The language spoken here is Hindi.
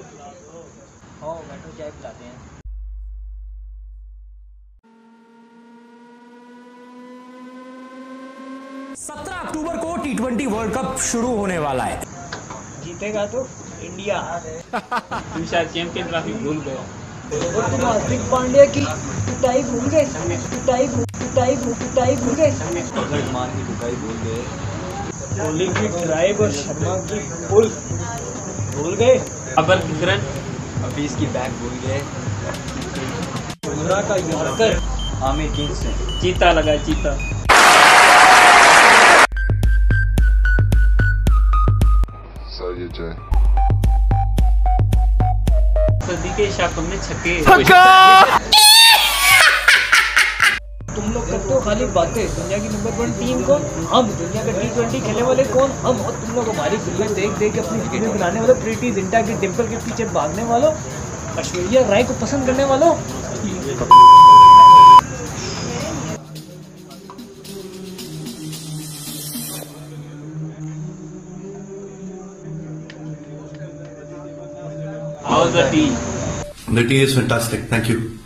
हाँ बैठो चाय पिलाते हैं। 17 अक्टूबर को T20 वर्ल्ड कप शुरू होने वाला है। जीतेगा तो इंडिया। तुम शायद चैंपियन ट्रॉफी भूल गए और तुम हार्दिक पांड्या की पिटाई भूल गए। पिटाई भूल गए। मान की पिटाई भूल गए। कोहली की ड्राइव और शर्मा की पुल भूल गए। अबर की रन, हफीज की बैक भूल गए। बुमराह का यॉर्कर। आमिर किंग्स ने चीता लगा चीता। सदी के शाप में छक्के। तुम लोग करते हो खाली बातें। दुनिया की नंबर 1 टीम कौन? हम। दुनिया का T20 खेलने वाले कौन? हम। और तुम लोग हमारी फिल्में देख देख के अपनी फिल्में बनाने वालों, प्रीति जिंटा की डिम्पल के पीछे भागने वालों, ऐश्वर्या राय को पसंद करने वालों। How's the tea? The tea is fantastic. Thank you.